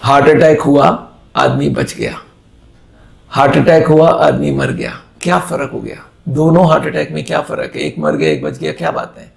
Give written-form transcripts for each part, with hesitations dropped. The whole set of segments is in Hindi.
हार्ट अटैक हुआ, आदमी बच गया, हार्ट अटैक हुआ, आदमी मर गया। क्या फर्क हो गया? दोनों हार्ट अटैक में क्या फर्क है? एक मर गया, एक बच गया, क्या बात है?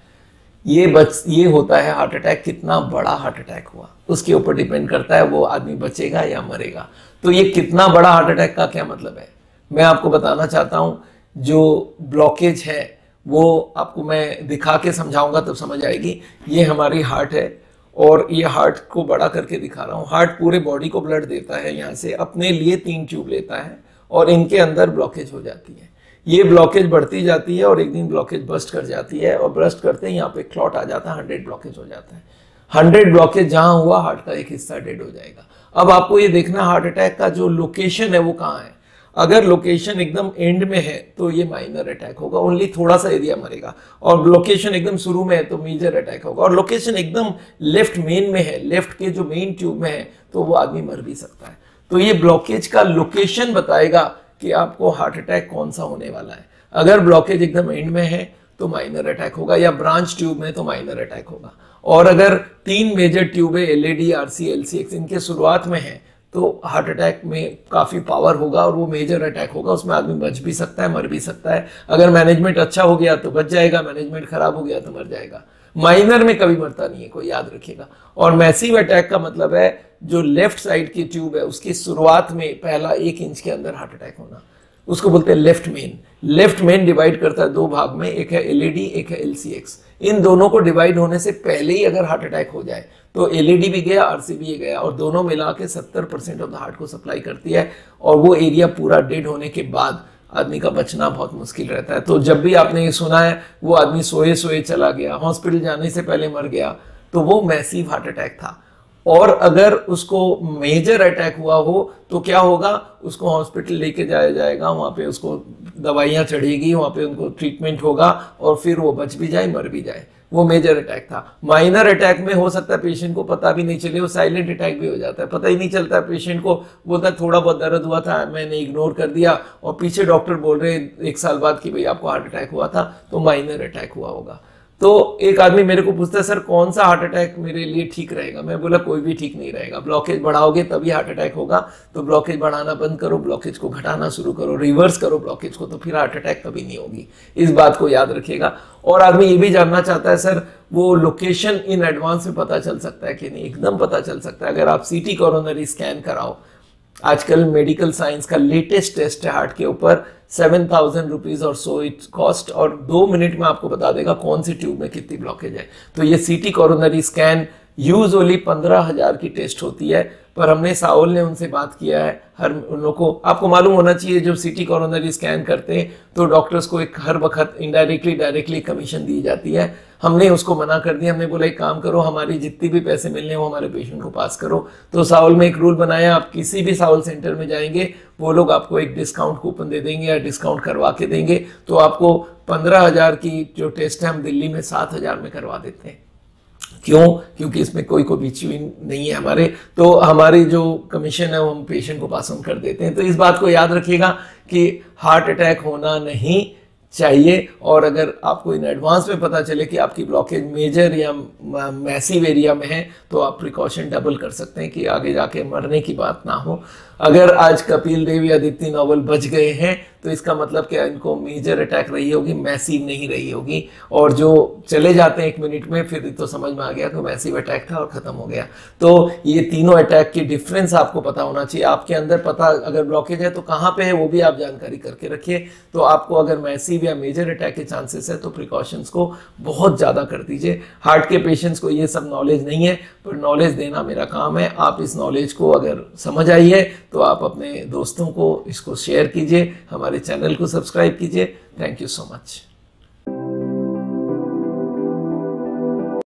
ये होता है हार्ट अटैक, कितना बड़ा हार्ट अटैक हुआ उसके ऊपर डिपेंड करता है वो आदमी बचेगा या मरेगा। तो ये कितना बड़ा हार्ट अटैक का क्या मतलब है, मैं आपको बताना चाहता हूं। जो ब्लॉकेज है वो आपको मैं दिखा के समझाऊंगा तब समझ आएगी। ये हमारी हार्ट है और ये हार्ट को बड़ा करके दिखा रहा हूँ। हार्ट पूरे बॉडी को ब्लड देता है, यहाँ से अपने लिए 3 ट्यूब लेता है और इनके अंदर ब्लॉकेज हो जाती है। ये ब्लॉकेज बढ़ती जाती है और एक दिन ब्लॉकेज बस्ट कर जाती है और बस्ट करते ही यहाँ पे क्लॉट आ जाता है, 100 ब्लॉकेज हो जाता है। 100 ब्लॉकेज जहां हुआ हार्ट का एक हिस्सा डेड हो जाएगा। अब आपको ये देखना हार्ट अटैक का जो लोकेशन है वो कहाँ है। अगर लोकेशन एकदम एंड में है तो ये माइनर अटैक होगा, ओनली थोड़ा सा एरिया मरेगा। और लोकेशन एकदम शुरू में है तो मेजर अटैक होगा। और लोकेशन एकदम लेफ्ट मेन में है, लेफ्ट के जो मेन ट्यूब में है, तो वो आदमी मर भी सकता है। तो ये ब्लॉकेज का लोकेशन बताएगा कि आपको हार्ट अटैक कौन सा होने वाला है। अगर ब्लॉकेज एकदम एंड में है तो माइनर अटैक होगा, या ब्रांच ट्यूब में तो माइनर अटैक होगा। और अगर 3 मेजर ट्यूब है, एलएडी, आरसी, एलसीएक्स, इनके शुरुआत में है तो हार्ट अटैक में काफी पावर होगा और वो मेजर अटैक होगा। उसमें आदमी बच भी सकता है, मर भी सकता है। अगर मैनेजमेंट अच्छा हो गया तो बच जाएगा, मैनेजमेंट खराब हो गया तो मर जाएगा। माइनर में कभी मरता नहीं है कोई, याद रखिएगा। और मैसिव अटैक का मतलब है जो लेफ्ट साइड की ट्यूब है उसकी शुरुआत में पहला 1 इंच के अंदर हार्ट अटैक होना, उसको बोलते हैं left main. Left main divide करता है 2 भाग में, एक है एलईडी, एक है एलसीएक्स। इन दोनों को डिवाइड होने से पहले ही अगर हार्ट अटैक हो जाए तो एलईडी भी गया, आरसी भी गया, और दोनों मिला के 70% ऑफ द हार्ट को सप्लाई करती है। और वो एरिया पूरा डेड होने के बाद आदमी का बचना बहुत मुश्किल रहता है। तो जब भी आपने ये सुना है वो आदमी सोए सोए चला गया, हॉस्पिटल जाने से पहले मर गया, तो वो मैसिव हार्ट अटैक था। और अगर उसको मेजर अटैक हुआ हो तो क्या होगा, उसको हॉस्पिटल लेके जाया जाएगा, वहाँ पे उसको दवाइयाँ चढ़ेगी, वहाँ पे उनको ट्रीटमेंट होगा और फिर वो बच भी जाए, मर भी जाए। वो मेजर अटैक था। माइनर अटैक में हो सकता है पेशेंट को पता भी नहीं चले, वो साइलेंट अटैक भी हो जाता है, पता ही नहीं चलता। पेशेंट को बोलता है थोड़ा बहुत दर्द हुआ था, मैंने इग्नोर कर दिया, और पीछे डॉक्टर बोल रहे 1 साल बाद कि भाई आपको हार्ट अटैक हुआ था, तो माइनर अटैक हुआ होगा। तो एक आदमी मेरे को पूछता है सर कौन सा हार्ट अटैक मेरे लिए ठीक रहेगा। मैं बोला कोई भी ठीक नहीं रहेगा। ब्लॉकेज बढ़ाओगे तभी हार्ट अटैक होगा, तो ब्लॉकेज बढ़ाना बंद करो, ब्लॉकेज को घटाना शुरू करो, रिवर्स करो ब्लॉकेज को, तो फिर हार्ट अटैक कभी नहीं होगी। इस बात को याद रखिएगा। और आदमी ये भी जानना चाहता है सर वो लोकेशन इन एडवांस में पता चल सकता है कि नहीं। एकदम पता चल सकता है। अगर आप सीटी कोरोनरी स्कैन कराओ, आजकल मेडिकल साइंस का लेटेस्ट टेस्ट है हार्ट के ऊपर, 7,000 रुपीज और सो इट कॉस्ट, और 2 मिनट में आपको बता देगा कौन सी ट्यूब में कितनी ब्लॉकेज है। तो ये सीटी कोरोनरी स्कैन यूजुअली 15,000 की टेस्ट होती है, पर हमने साउल ने उनसे बात किया है। हर उन लोगों को आपको मालूम होना चाहिए जो सीटी कोरोनरी स्कैन करते हैं तो डॉक्टर्स को एक हर वक्त इनडायरेक्टली डायरेक्टली कमीशन दी जाती है। हमने उसको मना कर दिया। हमने बोला एक काम करो, हमारी जितनी भी पैसे मिलने वो हमारे पेशेंट को पास करो। तो साउल में एक रूल बनाया, आप किसी भी साउल सेंटर में जाएंगे वो लोग आपको एक डिस्काउंट कूपन दे देंगे या डिस्काउंट करवा के देंगे। तो आपको 15,000 की जो टेस्ट है हम दिल्ली में 7,000 में करवा देते हैं। क्यों? क्योंकि इसमें कोई बीच नहीं है हमारे, तो हमारी जो कमीशन है वो हम पेशेंट को पास ऑन कर देते हैं। तो इस बात को याद रखिएगा कि हार्ट अटैक होना नहीं चाहिए। और अगर आपको इन एडवांस में पता चले कि आपकी ब्लॉकेज मेजर या मैसिव एरिया में है तो आप प्रिकॉशन डबल कर सकते हैं कि आगे जाके मरने की बात ना हो। अगर आज कपिल देव या दीप्ति नोवल बच गए हैं तो इसका मतलब क्या, इनको मेजर अटैक रही होगी, मैसिव नहीं रही होगी। और जो चले जाते हैं 1 मिनट में फिर तो समझ में आ गया कि मैसिव अटैक था और खत्म हो गया। तो ये तीनों अटैक की डिफरेंस आपको पता होना चाहिए। आपके अंदर पता अगर ब्लॉकेज है तो कहाँ पे है वो भी आप जानकारी करके रखिए। तो आपको अगर मैसिव या मेजर अटैक के चांसेस है तो प्रिकॉशंस को बहुत ज़्यादा कर दीजिए। हार्ट के पेशेंट्स को ये सब नॉलेज नहीं है, पर नॉलेज देना मेरा काम है। आप इस नॉलेज को अगर समझ आई है तो आप अपने दोस्तों को इसको शेयर कीजिए, हमारे चैनल को सब्सक्राइब कीजिए। Thank you so much.